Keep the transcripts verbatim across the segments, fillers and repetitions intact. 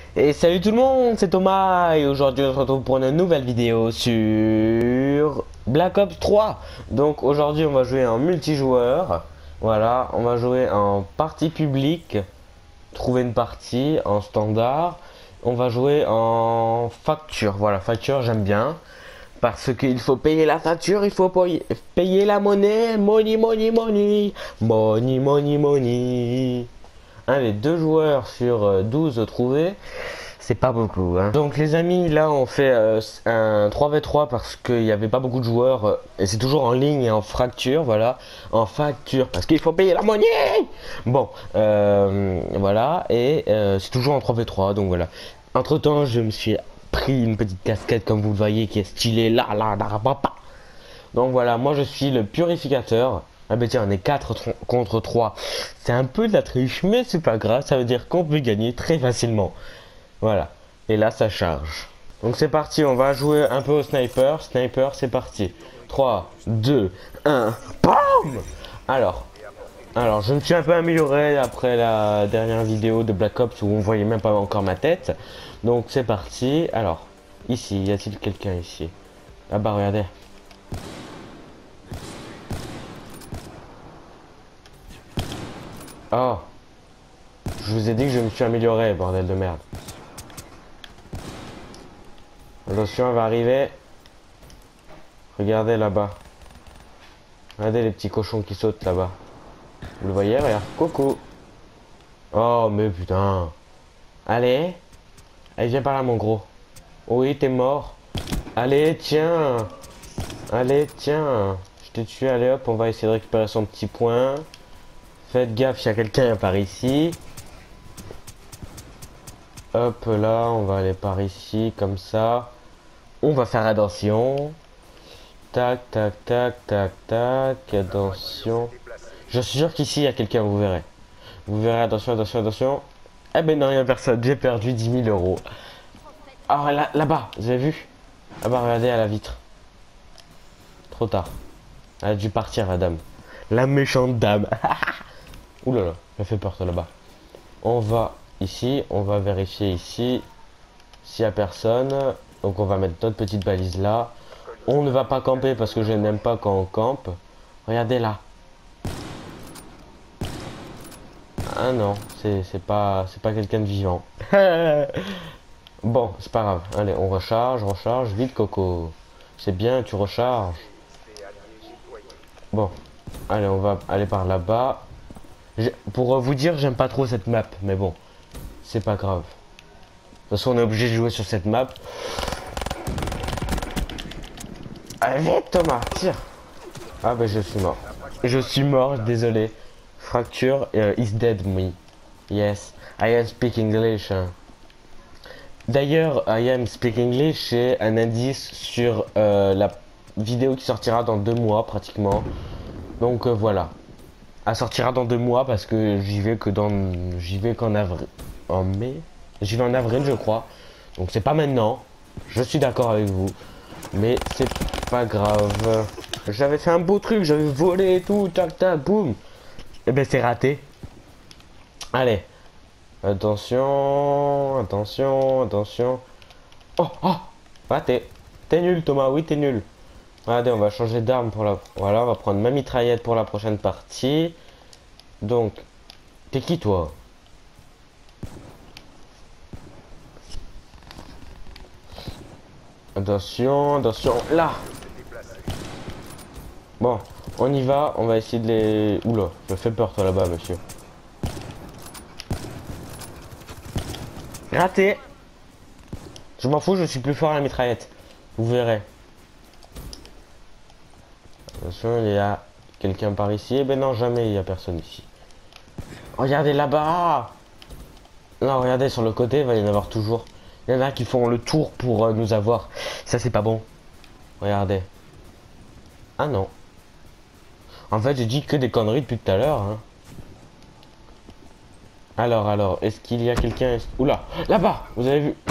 Et salut tout le monde, c'est Thomas et aujourd'hui on se retrouve pour une nouvelle vidéo sur Black Ops trois. Donc aujourd'hui on va jouer en multijoueur. Voilà, on va jouer en partie publique, trouver une partie en standard. On va jouer en facture. Voilà, facture j'aime bien. Parce qu'il faut payer la facture, il faut payer, payer la monnaie. Money, money, money. Money, money, money. Un les deux joueurs sur euh, douze trouvés, c'est pas beaucoup. Hein. Donc les amis, là on fait euh, un trois v trois parce qu'il n'y avait pas beaucoup de joueurs. Euh, et c'est toujours en ligne et en fracture, voilà. En facture, parce qu'il faut payer la monnaie. Bon, euh, voilà. Et euh, c'est toujours en trois v trois, donc voilà. Entre temps, je me suis pris une petite casquette, comme vous le voyez, qui est stylée. Là, là, là, là, là. Donc voilà, moi je suis le purificateur. Ah bah tiens, on est quatre contre trois. C'est un peu de la triche, mais c'est pas grave, ça veut dire qu'on peut gagner très facilement. Voilà. Et là, ça charge. Donc c'est parti, on va jouer un peu au sniper. Sniper, c'est parti. trois, deux, un, BAM! Alors, alors, je me suis un peu amélioré après la dernière vidéo de Black Ops où on voyait même pas encore ma tête. Donc c'est parti. Alors, ici, y a-t-il quelqu'un ici? Ah bah regardez. Oh, je vous ai dit que je me suis amélioré, bordel de merde. Attention, elle va arriver. Regardez là-bas. Regardez les petits cochons qui sautent là-bas. Vous le voyez, regarde. Coucou. Oh, mais putain. Allez. Allez, viens par là, mon gros. Oui, t'es mort. Allez, tiens. Allez, tiens. Je t'ai tué, allez hop, on va essayer de récupérer son petit point. Faites gaffe, il y a quelqu'un par ici. Hop là, on va aller par ici, comme ça. On va faire attention. Tac, tac, tac, tac, tac. Attention. Je suis sûr qu'ici, il y a quelqu'un, vous verrez. Vous verrez, attention, attention, attention. Eh ben non, il n'y a personne. J'ai perdu dix mille euros. Ah, là, là-bas, vous avez vu? Là-bas, regardez à la vitre. Trop tard. Elle a dû partir, la dame. La méchante dame. Ouh là là, ça fait peur, ça, là-bas. On va ici, on va vérifier ici s'il n'y a personne. Donc on va mettre notre petite balise là. On ne va pas camper parce que je n'aime pas quand on campe. Regardez là. Ah non, c'est pas c'est pas quelqu'un de vivant. Bon, c'est pas grave. Allez, on recharge, recharge. Vite Coco. C'est bien, tu recharges. Bon, allez, on va aller par là-bas. Pour vous dire, j'aime pas trop cette map, mais bon, c'est pas grave. De toute façon, on est obligé de jouer sur cette map. Allez, vite Thomas, tire. Ah bah je suis mort. Je suis mort, désolé. Fracture uh, is dead me. Yes, I am speak English. D'ailleurs, I am speak English, c'est un indice sur euh, la vidéo qui sortira dans deux mois pratiquement. Donc euh, voilà. Elle sortira dans deux mois parce que j'y vais que dans j'y vais qu'en avril, en mai. J'y vais en avril je crois. Donc c'est pas maintenant. Je suis d'accord avec vous, mais c'est pas grave. J'avais fait un beau truc, j'avais volé et tout, tac tac, boum. Et ben c'est raté. Allez, attention, attention, attention. Oh oh, raté. T'es nul Thomas, oui t'es nul. Regardez, on va changer d'arme pour la... Voilà, on va prendre ma mitraillette pour la prochaine partie. Donc, t'es qui toi? Attention, attention, là. Bon, on y va, on va essayer de les... Oula, je me fais peur toi là-bas, monsieur. Raté. Je m'en fous, je suis plus fort à la mitraillette. Vous verrez. Attention, il y a quelqu'un par ici. Eh ben non, jamais il y a personne ici. Regardez là-bas. Non, regardez sur le côté, il va y en avoir toujours. Il y en a qui font le tour pour euh, nous avoir. Ça, c'est pas bon. Regardez. Ah non. En fait, j'ai dit que des conneries depuis tout à l'heure. Hein. Alors, alors, est-ce qu'il y a quelqu'un... Oula, là-bas, vous avez vu?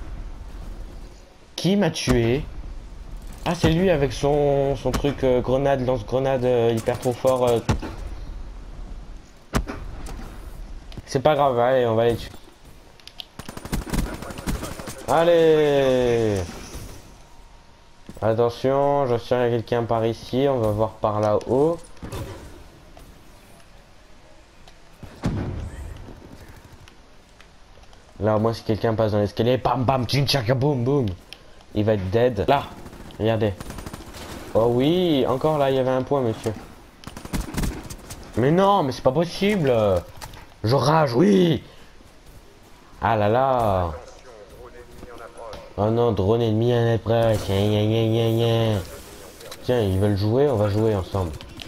Qui m'a tué? Ah, c'est lui avec son, son truc euh, grenade, lance-grenade euh, hyper trop fort. Euh... C'est pas grave, allez, on va les tuer. Allez. Attention, je sens qu'il y a quelqu'un par ici. On va voir par là-haut. Là, au moins, si quelqu'un passe dans l'escalier, bam bam, tchinchaka boum boum, il va être dead. Là, regardez. Oh oui, encore là, il y avait un point, monsieur. Mais non, mais c'est pas possible. Je rage, oui. Ah là là. Oh non, drone ennemi à net près. Tiens, tiens, tiens, tiens. Tiens, ils veulent jouer, on va jouer ensemble.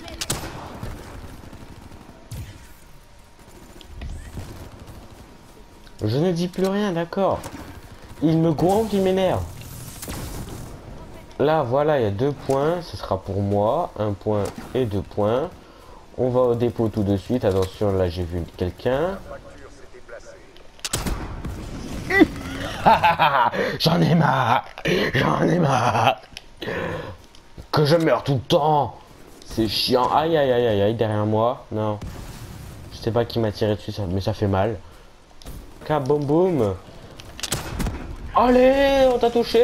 Je ne dis plus rien, d'accord. Il me gonfle, il m'énerve. Là, voilà, il y a deux points. Ce sera pour moi. Un point et deux points. On va au dépôt tout de suite. Attention, là, j'ai vu quelqu'un. J'en ai marre. J'en ai marre. Que je meurs tout le temps. C'est chiant. Aïe, aïe, aïe, aïe, aïe, derrière moi. Non. Je sais pas qui m'a tiré dessus, mais ça fait mal. Boum boum. Allez, on t'a touché.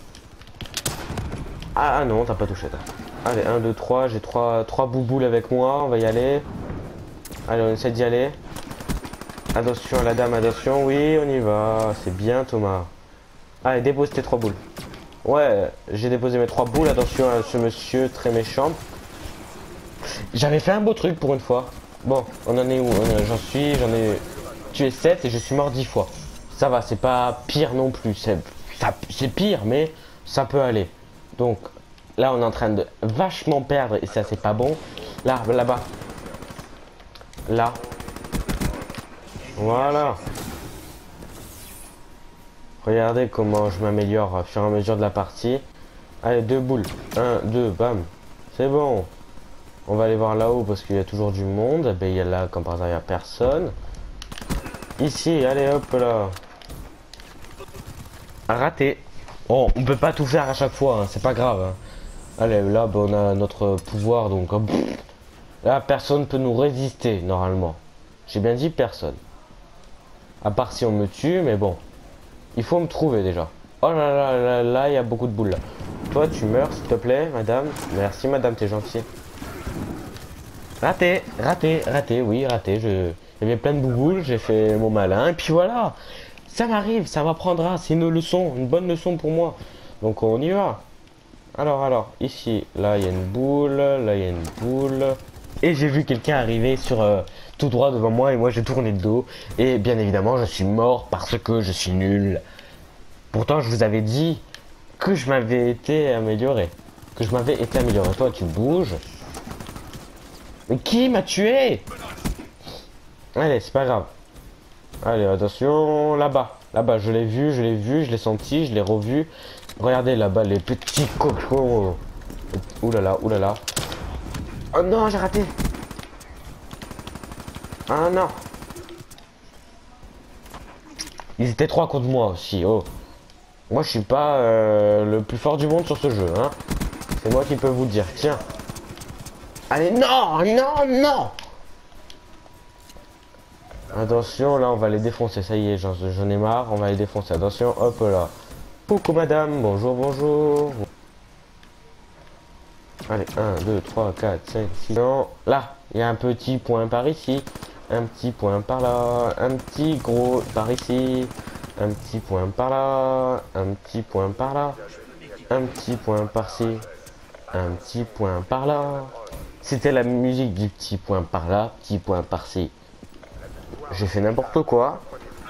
Ah, ah non, t'as pas touché. Allez, un, deux, trois. J'ai trois, trois bouboules avec moi. On va y aller. Allez, on essaie d'y aller. Attention à la dame, attention. Oui, on y va. C'est bien, Thomas. Allez, dépose tes trois boules. Ouais, j'ai déposé mes trois boules. Attention à ce monsieur très méchant. J'avais fait un beau truc pour une fois. Bon, on en est où? J'en suis, j'en ai tué sept et je suis mort dix fois. Ça va, c'est pas pire non plus. C'est pire, mais ça peut aller. Donc, là, on est en train de vachement perdre et ça, c'est pas bon. Là, là-bas. Là. Voilà. Regardez comment je m'améliore au fur et à mesure de la partie. Allez, deux boules. Un, deux, bam. C'est bon. On va aller voir là-haut parce qu'il y a toujours du monde. Ben, il y a là, comme par hasard, il n'y a personne. Ici, allez, hop là. Raté. Bon, on peut pas tout faire à chaque fois, hein, c'est pas grave. Hein. Allez, là, ben, on a notre pouvoir, donc... Hop. Là, personne peut nous résister, normalement. J'ai bien dit personne. À part si on me tue, mais bon. Il faut me trouver, déjà. Oh là là là là, il y a beaucoup de boules, là. Toi, tu meurs, s'il te plaît, madame. Merci, madame, t'es gentille. Raté, raté, raté, oui, raté. Je... Il y avait plein de bouboules, j'ai fait mon malin, et puis voilà. Ça m'arrive, ça m'apprendra, c'est une leçon, une bonne leçon pour moi. Donc on y va. Alors, alors, ici, là, il y a une boule, là, il y a une boule. Et j'ai vu quelqu'un arriver sur euh, tout droit devant moi, et moi, j'ai tourné le dos. Et bien évidemment, je suis mort parce que je suis nul. Pourtant, je vous avais dit que je m'avais été amélioré. Que je m'avais été amélioré. Toi, tu bouges. Mais qui m'a tué? Allez, c'est pas grave. Allez, attention, là-bas. Là-bas, je l'ai vu, je l'ai vu, je l'ai senti, je l'ai revu. Regardez là-bas, les petits cocos. Oulala, oulala. Oh non, j'ai raté. Ah non. Ils étaient trois contre moi aussi, oh. Moi, je suis pas euh, le plus fort du monde sur ce jeu, hein. C'est moi qui peux vous dire, tiens. Allez, non, non, non. Attention, là, on va les défoncer. Ça y est, j'en ai marre. On va les défoncer. Attention, hop là. Coucou, madame. Bonjour, bonjour. Allez, un, deux, trois, quatre, cinq, six. Non, là, il y a un petit point par ici. Un petit point par là. Un petit gros par ici. Un petit point par là. Un petit point par là. Un petit point par-ci. Un petit point par là. C'était la musique du petit point par là. Petit point par-ci. J'ai fait n'importe quoi.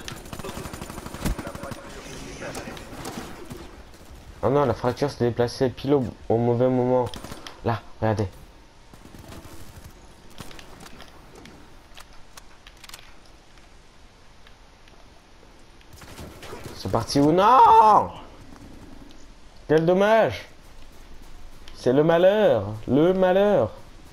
Oh non, la fracture s'est déplacée pile au, au mauvais moment. Là, regardez. C'est parti ou non? Quel dommage. C'est le malheur. Le malheur.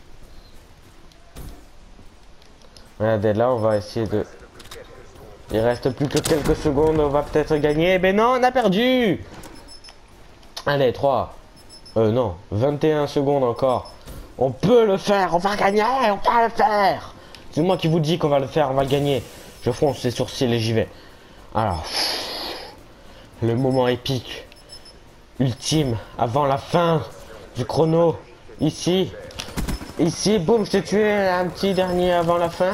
Regardez, là, on va essayer de... Il reste plus que quelques secondes, on va peut-être gagner. Mais non, on a perdu. Allez, trois. Euh, non, vingt et un secondes encore. On peut le faire, on va gagner, on va le faire. C'est moi qui vous dis qu'on va le faire, on va le gagner. Je fronce les sourcils et j'y vais. Alors... le moment épique. Ultime, avant la fin du chrono. Ici. Ici, boum, je t'ai tué un petit dernier avant la fin.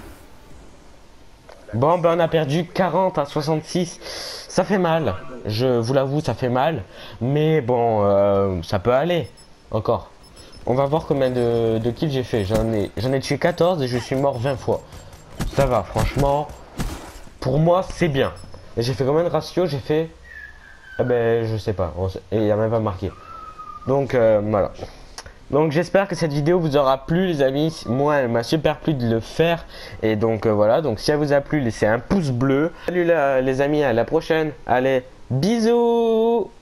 Bon, ben on a perdu quarante à soixante-six. Ça fait mal. Je vous l'avoue, ça fait mal. Mais bon, euh, ça peut aller. Encore. On va voir combien de, de kills j'ai fait. J'en ai, j'en ai tué quatorze et je suis mort vingt fois. Ça va, franchement. Pour moi, c'est bien. Et j'ai fait combien de ratio? J'ai fait... Eh ben, je sais pas. Et il n'y a même pas marqué. Donc, euh, voilà. Donc j'espère que cette vidéo vous aura plu les amis. Moi elle m'a super plu de le faire. Et donc euh, voilà, donc si elle vous a plu, laissez un pouce bleu. Salut là, les amis, à la prochaine. Allez, bisous.